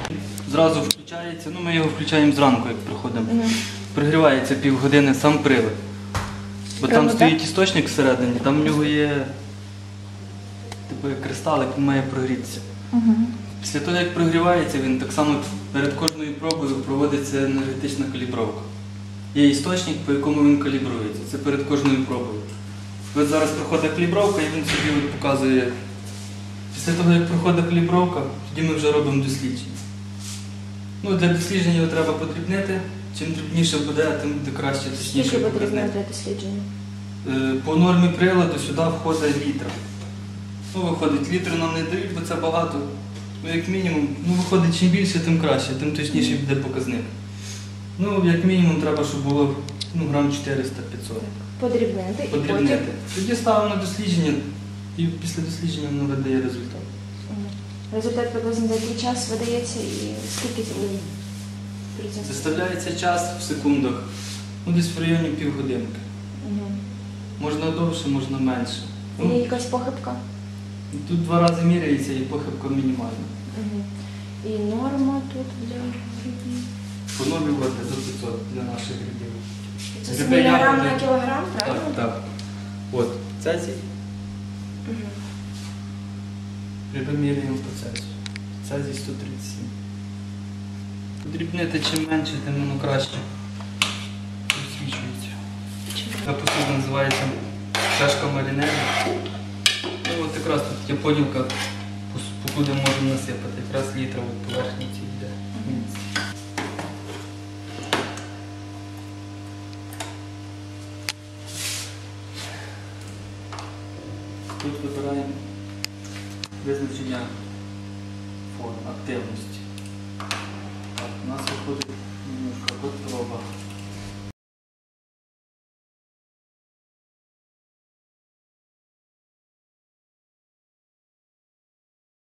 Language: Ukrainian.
Зразу включається, ми його включаємо зранку, як приходимо. Прогрівається півгодини сам привод. Бо там стоїть істочник всередині, там в нього є кристалик, він має прогрітися. Після того, як прогрівається, він так само перед кожною пробою проводиться енергетична калібровка. Є істочник, по якому він калібрується. Це перед кожною пробою. От зараз проходить калібровка, і він собі показує. Після того, як проходить калібровка, тоді ми вже робимо дослідження. Для дослідження його треба подрібнити. Чим дрібніше буде, тим буде краще, точніше. Скільки потрібно для дослідження? По нормі приладу сюди входить літр. Виходить, літр нам не дають, бо це багато. Як мінімум, виходить, чим більше, тим краще, тим точніше буде показник. Як мінімум треба, щоб було грам 400-500. Подрібнити. Подрібнити. Тоді ставимо на дослідження, і після дослідження воно видає результат. Результат приблизно за який час видається і скільки це буде? Заставляється час в секундах, десь в районі півгодинки. Можна довше, можна менше. Є якась похибка? Тут 2 рази міряється і похибка мінімальна. І норма тут для грибів? По нормі до 500 для наших грибів. Це міліграм на кілограм, правильно? Так. От, цезій. Гриби міряємо по цезію. Цезій 137. Подрібнити чим менше, тим воно краще розсвічується. Ця посуда називається чашка марінезу. От якраз тут є поділка, покуди можемо насипати. Якраз літра от поверхні ці йде. Тут вибираємо визначення форм, активності. У нас виходить немножко проба.